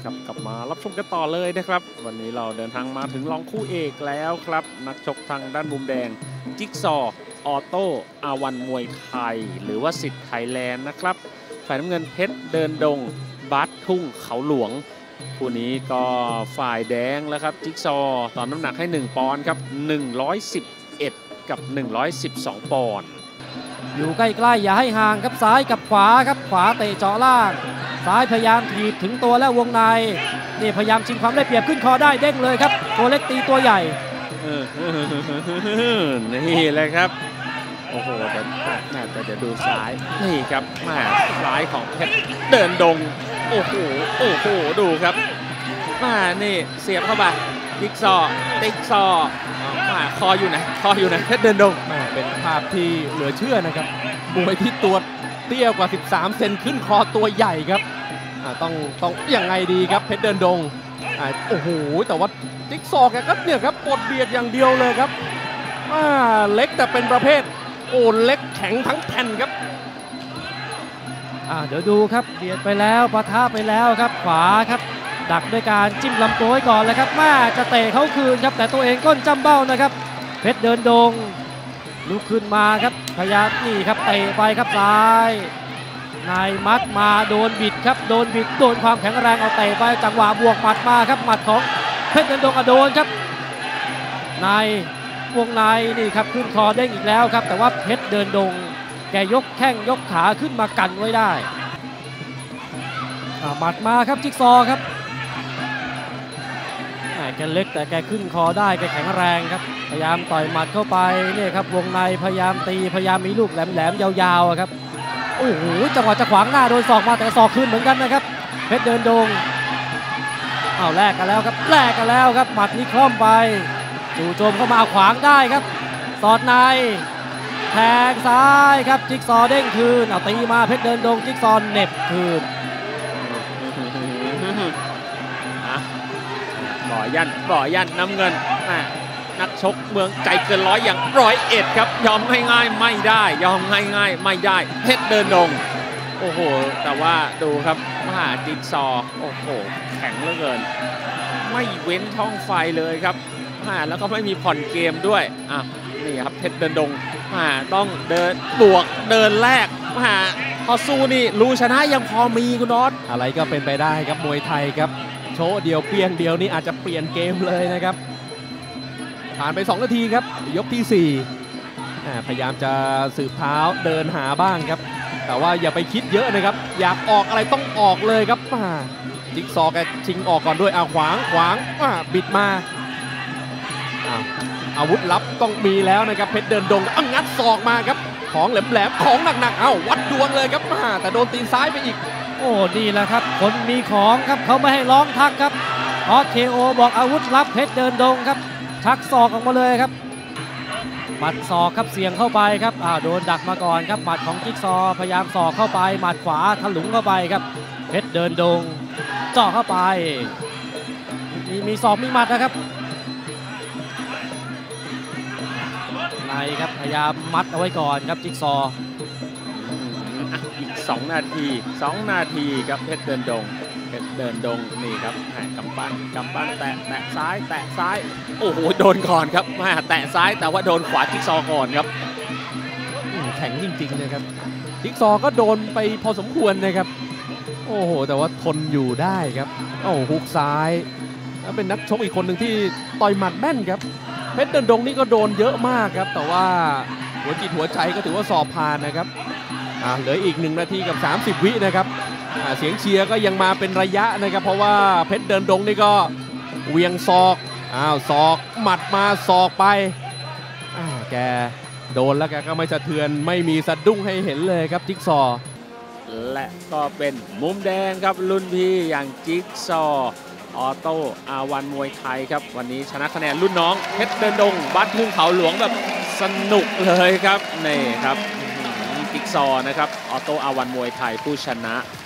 ครับกลับมารับชมกันต่อเลยนะครับวันนี้เราเดินทางมาถึงรองคู่เอกแล้วครับนักชกทางด้านมุมแดงจิ๊กซอออโต้อาวันมวยไทยหรือว่าสิทธิ์ไทยแลนด์นะครับฝ่ายน้ำเงินเพชรเดินดงบัสทุ่งเขาหลวงคู่นี้ก็ฝ่ายแดงแล้วครับจิ๊กซอตอนน้ำหนักให้1ปอนด์ครับ111กับ112ปอนด์อยู่ใกล้ๆอย่าให้ห่างครับซ้ายกับขวาครับขวาเตะเจาะล่างซ้ายพยายามถีบถึงตัวและวงในนี่พยายามชิงความได้เปรียบขึ้นคอได้เด้งเลยครับตัวเล็กตีตัวใหญ่นี่เลยครับโอ้โหแต่เดี๋ยวดูซ้ายนี่ครับมาซ้ายของเพชรเดินดงโอ้โหดูครับมานี่เสียบเข้าไปจิ๊กซอมาคออยู่นะเพชรเดินดงเป็นภาพที่เหลือเชื่อนะครับมวยที่ตัวเตี้ยกว่า13เซนขึ้นคอตัวใหญ่ครับต้องยังไงดีครับเพชรเดินดงโอ้โหแต่ว่าจิ๊กซอแกก็เนี่ยครับกดเบียดอย่างเดียวเลยครับเล็กแต่เป็นประเภทโอ้เล็กแข็งทั้งแผ่นครับเดี๋ยวดูครับเบียดไปแล้วปะทะไปแล้วครับขวาครับดักด้วยการจิ้มลำตัวไว้ก่อนเลยครับจะเตะเขาคืนครับแต่ตัวเองก้นจ้ำเบ้านะครับเพชรเดินดงลุกขึ้นมาครับพยายามนี่ครับเตะไปครับซ้ายนายมัดมาโดนบิดครับโดนบิดโดนความแข็งแรงเอาเตะไปจังหวะบวกหมัดมาครับหมัดของเพชรเดินดงโดนครับในวงในนี่ครับขึ้นคอเด้งอีกแล้วครับแต่ว่าเพชรเดินดงแกยกแข้งยกขาขึ้นมากันไว้ได้หมัดมาครับจิ๊กซอครับแกเล็กแต่แกขึ้นคอได้แกแข็งแรงครับพยายามต่อยหมัดเข้าไปนี่ครับวงในพยายามตีพยายามมีลูกแหลมๆยาวๆครับโอ้โหจังหวะจะขวางหน้าโดนศอกมาแต่ศอกคืนเหมือนกันนะครับเพชรเดินดงแลกกันแล้วครับหมัดนี้คล่อมไปจู่โจมเข้ามาขวางได้ครับสอดในแทงซ้ายครับจิ๊กซอเด้งคืนตีมาเพชรเดินดงจิ๊กซอเหน็บคืนบ่อยันน้ำเงินนักชกเมืองใจเกินร้อยอย่าง101ครับยอมง่ายๆไม่ได้เพชรเดินดงโอ้โหแต่ว่าดูครับจิ๊กซอโอ้โหแข็งเหลือเกินไม่เว้นช่องไฟเลยครับแล้วก็ไม่มีผ่อนเกมด้วยนี่ครับเพชรเดินดงต้องเดินบวกเดินแรกพอสู้นี่รู้ชนะยังพอมีคุณน็อตอะไรก็เป็นไปได้ครับมวยไทยครับโชว์เดียวเปี้ยงเดียวนี่อาจจะเปลี่ยนเกมเลยนะครับผ่านไป2นาทีครับยกที่4พยายามจะสืบเท้าเดินหาบ้างครับแต่ว่าอย่าไปคิดเยอะนะครับอยากออกอะไรต้องออกเลยครับจิ๊กซอแกชิงออกก่อนด้วยขวางบิดมาอาวุธลับต้องมีแล้วนะครับเพชรเดินดงงัดศอกมาครับของแหลมๆของหนักๆวัดดวงเลยครับแต่โดนตีนซ้ายไปอีกโอ้นี่แหละครับคนมีของครับเขาไม่ให้ร้องทักครับเพราะKOบอกอาวุธลับเพชรเดินดงครับชักศอกออกมาเลยครับหมัดศอกครับเสียงเข้าไปครับโดนดักมาก่อนครับหมัดของจิ๊กซอพยายามศอกเข้าไปหมัดขวาถลุงเข้าไปครับเพชรเดินดงเจาะเข้าไปมีศอกมีหมัดนะครับในครับพยายามมัดเอาไว้ก่อนครับจิ๊กซออีก2 นาทีครับเพชรเดินดงนี่ครับกำปั้นแตะซ้ายโอ้โหโดนก่อนครับแตะซ้ายแต่ว่าโดนขวาจิ๊กซอก่อนครับแข็งจริงๆนะครับจิ๊กซอก็โดนไปพอสมควรนะครับโอ้โหแต่ว่าทนอยู่ได้ครับฮุกซ้ายแล้วเป็นนักชกอีกคนหนึ่งที่ต่อยหมัดแม่นครับเพชรเดินดงนี่ก็โดนเยอะมากครับแต่ว่าหัวจิตหัวใจก็ถือว่าสอบผ่านนะครับเหลืออีก1นาทีกับ30วินะครับเสียงเชียร์ก็ยังมาเป็นระยะนะครับเพราะว่าเพชรเดินดงนี่ก็เวียงศอกศอกหมัดมาศอกไปแกโดนแล้วแกก็ไม่สะเทือนไม่มีสะดุ้งให้เห็นเลยครับจิ๊กซอและก็เป็นมุมแดงครับรุ่นพี่อย่างจิ๊กซอออโต้อาวันมวยไทยครับวันนี้ชนะคะแนนรุ่นน้องเพชรเดินดงบัสทุ่งเขาหลวงแบบสนุกเลยครับนี่ครับจิ๊กซอนะครับออโต้อาวันมวยไทยผู้ชนะ